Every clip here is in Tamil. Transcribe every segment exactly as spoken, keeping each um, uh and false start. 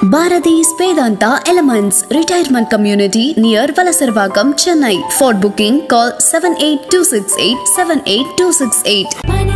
Bharati's Vedanta Elements Retirement Community near Valasarvagam, Chennai. For booking, call seven eight two six eight seven eight two six eight.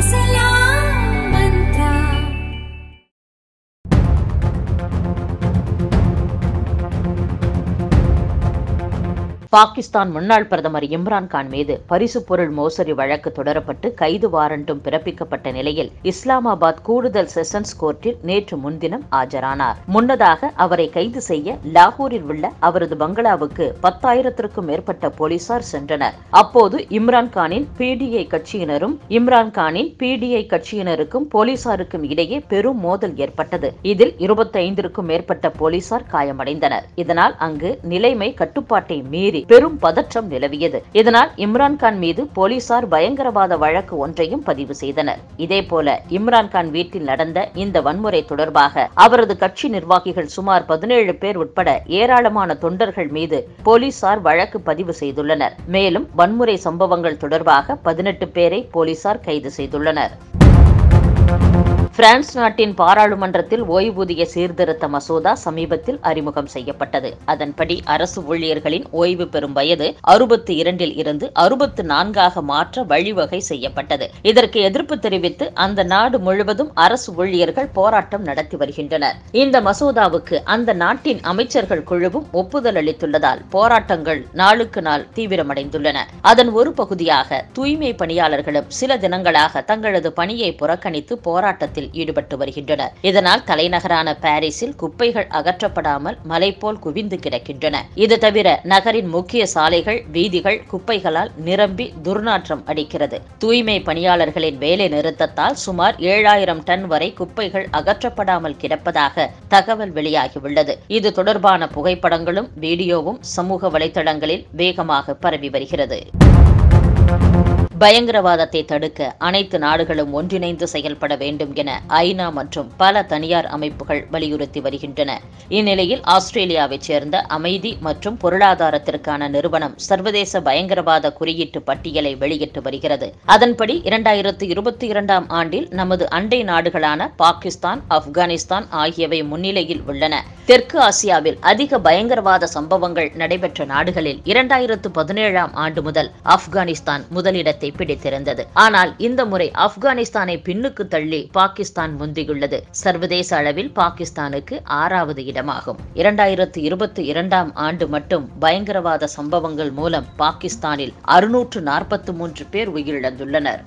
Pakistan முன்னாள் பிரதமர் இம்ரான் கான் மீது பரிசு பொருள் மோசடி வழக்கு தொடரப்பட்டு கைது வாரண்டும் பிறப்பிக்கப்பட்ட நிலையில் இஸ்லாமாபாத் கூடுதல் செஷன்ஸ் கோர்ட்டில் நேற்று முன்தினம் ஆஜரானார். முன்னதாக அவரை கைது செய்ய லாகூரில் உள்ள அவரது பங்களாவுக்கு பத்தாயிரத்திற்கும் மேற்பட்ட போலீசார் சென்றனர். அப்போது இம்ரான் கானின் பிடிஐ கட்சியினரும் இம்ரான் கானின் பிடிஐ கட்சியினருக்கும் போலீசாருக்கும் இடையே பெரும் மோதல் ஏற்பட்டது. இதில் இருபத்தி ஐந்திற்கும் மேற்பட்ட போலீசார் காயமடைந்தனர். இதனால் அங்கு நிலைமை கட்டுப்பாட்டை மீறி பெரும் பதற்றம் நிலவியது. இதனால் இம்ரான் கான் மீது போலீசார் பயங்கரவாத வழக்கு ஒன்றையும் பதிவு செய்தனர். இதேபோல இம்ரான் கான் வீட்டில் நடந்த இந்த வன்முறை தொடர்பாக அவரது கட்சி நிர்வாகிகள் சுமார் பதினேழு பேர் உட்பட ஏராளமான தொண்டர்கள் மீது போலீசார் வழக்கு பதிவு செய்துள்ளனர். மேலும் வன்முறை சம்பவங்கள் தொடர்பாக பதினெட்டு பேரை போலீசார் கைது செய்துள்ளனர். பிரான்ஸ் நாட்டின் பாராளுமன்றத்தில் ஓய்வூதிய சீர்திருத்த மசோதா சமீபத்தில் அறிமுகம் செய்யப்பட்டது. அதன்படி அரசு ஊழியர்களின் ஓய்வு பெறும் வயது அறுபத்தி இரண்டில் இருந்து அறுபத்தி நான்காக மாற்ற வழிவகை செய்யப்பட்டது. இதற்கு எதிர்ப்பு தெரிவித்து அந்த நாடு முழுவதும் அரசு ஊழியர்கள் போராட்டம் நடத்தி வருகின்றனர். இந்த மசோதாவுக்கு அந்த நாட்டின் அமைச்சர்கள் குழுவும் ஒப்புதல் அளித்துள்ளதால் போராட்டங்கள் நாளுக்கு நாள் தீவிரமடைந்துள்ளன. அதன் ஒரு பகுதியாக தூய்மை பணியாளர்களும் சில தினங்களாக தங்களது பணியை புறக்கணித்து போராட்டத்தில் ஈடுபட்டு வருகின்றனர். இதனால் தலைநகரான பாரிஸில் குப்பைகள் அகற்றப்படாமல் மலை போல் குவிந்து கிடக்கின்றன. இது தவிர நகரின் முக்கிய சாலைகள், வீதிகள் குப்பைகளால் நிரம்பி துர்நாற்றம் அடிக்கிறது. தூய்மை பணியாளர்களின் வேலை நிறுத்தத்தால் சுமார் ஏழாயிரம் டன் வரை குப்பைகள் அகற்றப்படாமல் கிடப்பதாக தகவல் வெளியாகியுள்ளது. இது தொடர்பான புகைப்படங்களும் வீடியோவும் சமூக வலைதளங்களில் வேகமாக பரவி வருகிறது. பயங்கரவாதத்தை தடுக்க அனைத்து நாடுகளும் ஒன்றிணைந்து செயல்பட வேண்டும் என ஐநா மற்றும் பல தனியார் அமைப்புகள் வலியுறுத்தி வருகின்றன. இந்நிலையில் ஆஸ்திரேலியாவைச் சேர்ந்த அமைதி மற்றும் பொருளாதாரத்திற்கான நிறுவனம் சர்வதேச பயங்கரவாத குறியீட்டு பட்டியலை வெளியிட்டு வருகிறது. அதன்படி இரண்டாயிரத்து இருபத்தி இரண்டாம் ஆண்டில் நமது அண்டை நாடுகளான பாகிஸ்தான், ஆப்கானிஸ்தான் ஆகியவை முன்னிலையில் உள்ளன. தெற்கு ஆசியாவில் அதிக பயங்கரவாத சம்பவங்கள் நடைபெற்ற நாடுகளில் இரண்டாயிரத்து பதினேழாம் ஆண்டு முதல் ஆப்கானிஸ்தான் முதலிடத்தை பிடித்திருந்தது. ஆனால் இந்த முறை ஆப்கானிஸ்தானை பின்னுக்கு தள்ளி பாகிஸ்தான் முந்தியுள்ளது. சர்வதேச அளவில் பாகிஸ்தானுக்கு ஆறாவது இடமாகும். இரண்டாயிரத்து இருபத்தி இரண்டாம் ஆண்டு மட்டும் பயங்கரவாத சம்பவங்கள் மூலம் பாகிஸ்தானில் அறுநூற்று நாற்பத்தி மூன்று பேர் உயிரிழந்துள்ளனர்.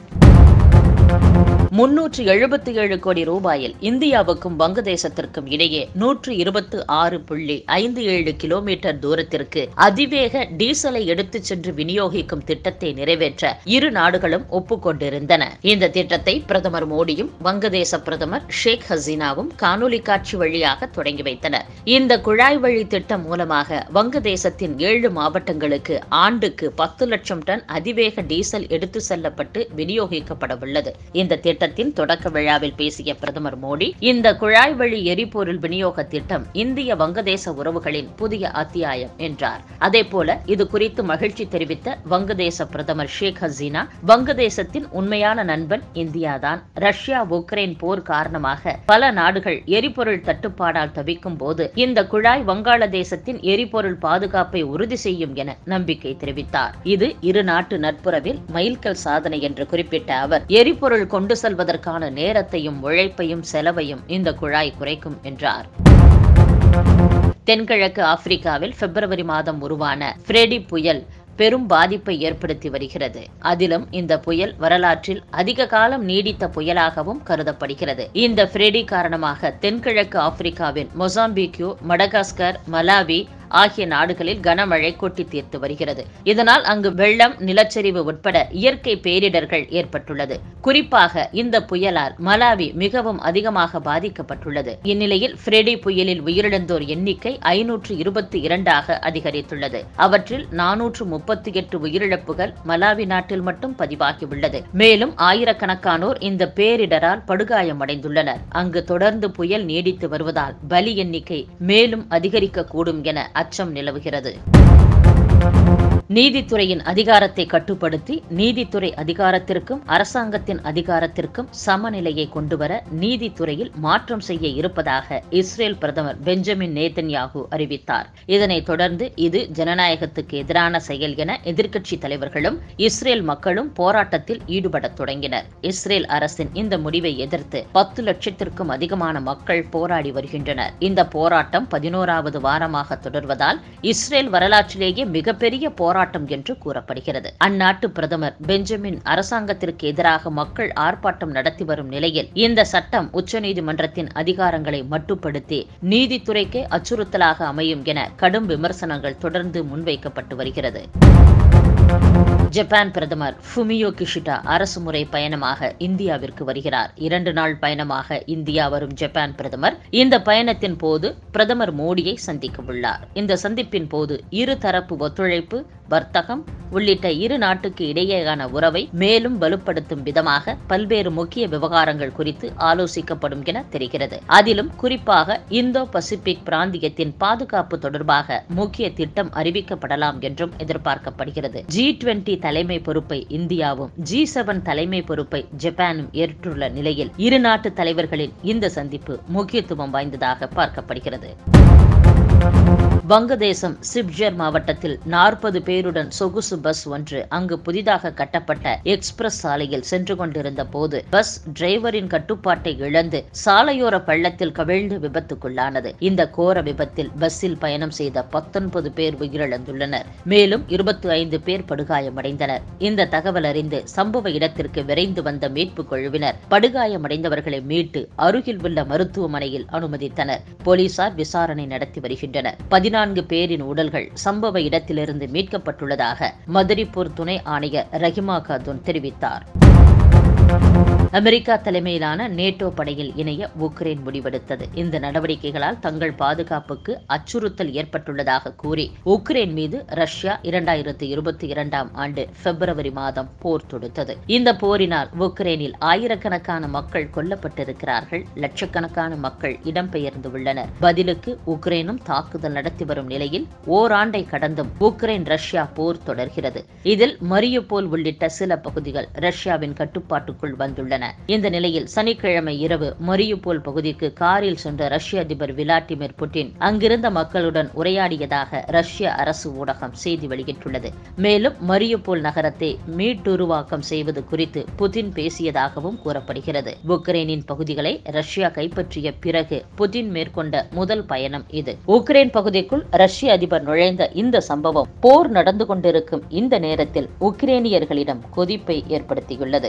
முன்னூற்று எழுபத்தி ஏழு கோடி ரூபாயில் இந்தியாவுக்கும் வங்கதேசத்திற்கும் இடையே நூற்று இருபத்தி ஆறு புள்ளி ஐந்து ஏழு கிலோமீட்டர் தூரத்திற்கு அதிவேக டீசலை எடுத்துச் சென்று விநியோகிக்கும் திட்டத்தை நிறைவேற்ற இரு நாடுகளும் ஒப்புக்கொண்டிருந்தன. இந்த திட்டத்தை பிரதமர் மோடியும் வங்கதேச பிரதமர் ஷேக் ஹசீனாவும் காணொலி காட்சி வழியாக தொடங்கி வைத்தனர். இந்த குழாய் வழி திட்டம் மூலமாக வங்கதேசத்தின் ஏழு மாவட்டங்களுக்கு ஆண்டுக்கு பத்து லட்சம் டன் அதிவேக டீசல் எடுத்து செல்லப்பட்டு விநியோகிக்கப்பட உள்ளது. இந்த திட்டம் தொடக்க விழாவில் பேசிய பிரதமர் மோடி, இந்த குழாய் வழி எரிபொருள் விநியோக திட்டம் இந்திய வங்கதேச உறவுகளின் புதிய அத்தியாயம் என்றார். அதேபோல இது குறித்து மகிழ்ச்சி தெரிவித்த வங்கதேச பிரதமர் ஷேக் ஹசீனா, வங்கதேசத்தின் உண்மையான நண்பன் இந்தியாதான். ரஷ்யா உக்ரைன் போர் காரணமாக பல நாடுகள் எரிபொருள் தட்டுப்பாடால் தவிக்கும் போது இந்த குழாய் வங்காளதேசத்தின் எரிபொருள் பாதுகாப்பை உறுதி செய்யும் என நம்பிக்கை தெரிவித்தார். இது இரு நாட்டு நட்புறவில் மைல்கல் சாதனை என்று குறிப்பிட்ட அவர், எரிபொருள் கொண்டு செல்வதற்கான நேரத்தையும் உழைப்பையும் செலவையும் இந்த குழாய் குறைக்கும் என்றார். தென்கிழக்கு ஆப்பிரிக்காவில் பிப்ரவரி மாதம் உருவான ஃப்ரெடி புயல் பெரும் பாதிப்பை ஏற்படுத்தி வருகிறது. அதிலும் இந்த புயல் வரலாற்றில் அதிக காலம் நீடித்த புயலாகவும் கருதப்படுகிறது. இந்த ஃப்ரெடி காரணமாக தென்கிழக்கு ஆப்பிரிக்காவின் மொசாம்பிக்யூ, மடகாஸ்கர், மலாவி ஆகிய நாடுகளில் கனமழை கொட்டி தீர்த்து வருகிறது. இதனால் அங்கு வெள்ளம், நிலச்சரிவு உட்பட இயற்கை பேரிடர்கள் ஏற்பட்டுள்ளது. குறிப்பாக இந்த புயலால் மலாவி மிகவும் அதிகமாக பாதிக்கப்பட்டுள்ளது. இந்நிலையில் ஃப்ரெடி புயலில் உயிரிழந்தோர் எண்ணிக்கை ஐநூற்று இருபத்தி இரண்டாக அதிகரித்துள்ளது. அவற்றில் நானூற்று முப்பத்தி எட்டு உயிரிழப்புகள் மலாவி நாட்டில் மட்டும் பதிவாகியுள்ளது. மேலும் ஆயிரக்கணக்கானோர் இந்த பேரிடரால் படுகாயமடைந்துள்ளனர். அங்கு தொடர்ந்து புயல் நீடித்து வருவதால் பலி எண்ணிக்கை மேலும் அதிகரிக்கக்கூடும் என அச்சம் நிலவுகிறது. நீதித்துறையின் அதிகாரத்தை கட்டுப்படுத்தி நீதித்துறை அதிகாரத்திற்கும் அரசாங்கத்தின் அதிகாரத்திற்கும் சமநிலையை கொண்டுவர நீதித்துறையில் மாற்றம் செய்ய இருப்பதாக இஸ்ரேல் பிரதமர் பெஞ்சமின் நேதன்யாகு அறிவித்தார். இதனைத் தொடர்ந்து இது ஜனநாயகத்துக்கு எதிரான செயல் என எதிர்க்கட்சி தலைவர்களும் இஸ்ரேல் மக்களும் போராட்டத்தில் ஈடுபடத் தொடங்கினர். இஸ்ரேல் அரசின் இந்த முடிவை எதிர்த்து பத்து லட்சத்திற்கும் அதிகமான மக்கள் போராடி வருகின்றனர். இந்த போராட்டம் பதினோராவது வாரமாக தொடர்வதால் இஸ்ரேல் வரலாற்றிலேயே மிகப்பெரிய போராட்டம் என்று கூறப்படுகிறது. அந்நாட்டு பிரதமர் பெஞ்சமின் அரசாங்கத்திற்கு எதிராக மக்கள் ஆர்ப்பாட்டம் நடத்தி வரும் நிலையில் இந்த சட்டம் உச்சநீதிமன்றத்தின் அதிகாரங்களை மட்டுப்படுத்தி நீதித்துறைக்கே அச்சுறுத்தலாக அமையும் என கடும் விமர்சனங்கள் தொடர்ந்து முன்வைக்கப்பட்டு வருகிறது. ஜப்பான் பிரதமர் ஃபுமியோ கிஷிடா அரசுமுறை பயணமாக இந்தியாவிற்கு வருகிறார். இரண்டு நாள் பயணமாக இந்தியா வரும் ஜப்பான் பிரதமர் இந்த பயணத்தின் போது பிரதமர் மோடியை சந்திக்க உள்ளார். இந்த சந்திப்பின் போது இருதரப்பு ஒத்துழைப்பு, வர்த்தகம் உள்ளிட்ட இரு நாட்டுக்கு இடையேயான உறவை மேலும் வலுப்படுத்தும் விதமாக பல்வேறு முக்கிய விவகாரங்கள் குறித்து ஆலோசிக்கப்படும் என தெரிகிறது. அதிலும் குறிப்பாக இந்தோ பசிபிக் பிராந்தியத்தின் பாதுகாப்பு தொடர்பாக முக்கிய திட்டம் அறிவிக்கப்படலாம் என்றும் எதிர்பார்க்கப்படுகிறது. ஜி டுவெண்டி தலைமை பொறுப்பை இந்தியாவும் ஜி செவன் தலைமை பொறுப்பை ஜப்பானும் ஏற்றுள்ள நிலையில் இரு நாட்டு தலைவர்களின் இந்த சந்திப்பு முக்கியத்துவம் வாய்ந்ததாக பார்க்கப்படுகிறது. வங்கதேசம் சிப்ஜர் மாவட்டத்தில் நாற்பது பேருடன் சொகுசு பஸ் ஒன்று அங்கு புதிதாக கட்டப்பட்ட எக்ஸ்பிரஸ் சாலையில் சென்று கொண்டிருந்த போது பஸ் டிரைவரின் கட்டுப்பாட்டை இழந்து சாலையோர பள்ளத்தில் கவிழ்ந்து விபத்துக்குள்ளானது. இந்த கோர விபத்தில் பஸ்ஸில் பயணம் செய்த பத்தொன்பது பேர் உயிரிழந்துள்ளனர். மேலும் இருபத்தி ஐந்து பேர் படுகாயமடைந்தனர். இந்த தகவல் அறிந்து சம்பவ இடத்திற்கு விரைந்து வந்த மீட்பு குழுவினர் படுகாயமடைந்தவர்களை மீட்டு அருகில் உள்ள மருத்துவமனையில் அனுமதித்தனர். போலீசார் விசாரணை நடத்தி வருகின்றனர். பதினான்கு பேரின் உடல்கள் சம்பவ இடத்திலிருந்து மீட்கப்பட்டுள்ளதாக மதுரிப்பூர் துணை ஆணையர் ரஹிமா காதுன் தெரிவித்தார். அமெரிக்கா தலைமையிலான நேட்டோ படையில் இணைய உக்ரைன் முடிவெடுத்தது. இந்த நடவடிக்கைகளால் தங்கள் பாதுகாப்புக்கு அச்சுறுத்தல் ஏற்பட்டுள்ளதாக கூறி உக்ரைன் மீது ரஷ்யா இரண்டாயிரத்தி இருபத்தி இரண்டாம் ஆண்டு பிப்ரவரி மாதம் போர் தொடுத்தது. இந்த போரினால் உக்ரைனில் ஆயிரக்கணக்கான மக்கள் கொல்லப்பட்டிருக்கிறார்கள். லட்சக்கணக்கான மக்கள் இடம்பெயர்ந்துள்ளனர். பதிலுக்கு உக்ரைனும் தாக்குதல் நடத்தி வரும் நிலையில் ஓராண்டை கடந்தும் உக்ரைன் ரஷ்யா போர் தொடர்கிறது. இதில் மரியுபோல் உள்ளிட்ட சில பகுதிகள் ரஷ்யாவின் கட்டுப்பாட்டுக்குள் வந்துள்ளன. இந்த நிலையில் சனிக்கிழமை இரவு மரியுபோல் பகுதிக்கு காரில் சென்ற ரஷ்ய அதிபர் விளாடிமிர் புட்டின் அங்கிருந்த மக்களுடன் உரையாடியதாக ரஷ்ய அரசு ஊடகம் செய்தி வெளியிட்டுள்ளது. மேலும் மரியுபோல் நகரத்தை மீட்டுருவாக்கம் செய்வது குறித்து புட்டின் பேசியதாகவும் கூறப்படுகிறது. உக்ரைனின் பகுதிகளை ரஷ்யா கைப்பற்றிய பிறகு புட்டின் மேற்கொண்ட முதல் பயணம் இது. உக்ரைன் பகுதிக்குள் ரஷ்ய அதிபர் நுழைந்த இந்த சம்பவம் போர் நடந்து கொண்டிருக்கும் இந்த நேரத்தில் உக்ரைனியர்களிடம் கொதிப்பை ஏற்படுத்தியுள்ளது.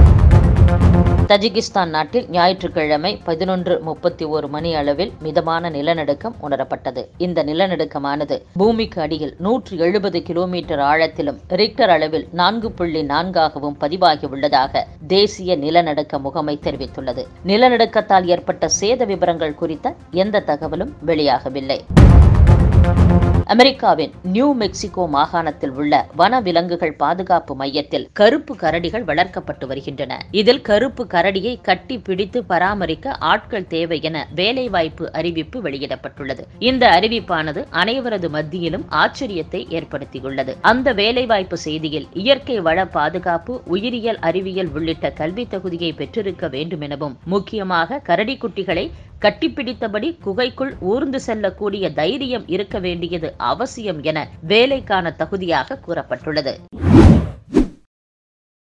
தஜிகிஸ்தான் நாட்டில் ஞாயிற்றுக்கிழமை பதினொன்று முப்பத்தி ஒரு மணி அளவில் மிதமான நிலநடுக்கம் உணரப்பட்டது. இந்த நிலநடுக்கமானது பூமிக்கு அடியில் நூற்றி எழுபது கிலோமீட்டர் ஆழத்திலும் ரிக்டர் அளவில் நான்கு புள்ளி நான்காகவும் பதிவாகியுள்ளதாக தேசிய நிலநடுக்க முகமை தெரிவித்துள்ளது. நிலநடுக்கத்தால் ஏற்பட்ட சேத விவரங்கள் குறித்த எந்த தகவலும் வெளியாகவில்லை. அமெரிக்காவின் நியூ மெக்சிகோ மாகாணத்தில் உள்ள வன விலங்குகள் பாதுகாப்பு மையத்தில் கருப்பு கரடிகள் வளர்க்கப்பட்டு வருகின்றன. இதில் கருப்பு கரடியை கட்டி பிடித்து பராமரிக்க ஆட்கள் தேவை என வேலைவாய்ப்பு அறிவிப்பு வெளியிடப்பட்டுள்ளது. இந்த அறிவிப்பானது அனைவரது மத்தியிலும் ஆச்சரியத்தை ஏற்படுத்தியுள்ளது. அந்த வேலைவாய்ப்பு செய்தியில் இயற்கை வள பாதுகாப்பு, உயிரியல் அறிவியல் உள்ளிட்ட கல்வி தகுதியை பெற்றிருக்க வேண்டும் எனவும் முக்கியமாக கரடி குட்டிகளை கட்டிப்பிடித்தபடி குகைக்குள் ஊர்ந்து செல்லக்கூடிய தைரியம் இருக்க வேண்டியது அவசியம் என வேலைக்கான தகுதியாக கூறப்பட்டுள்ளது.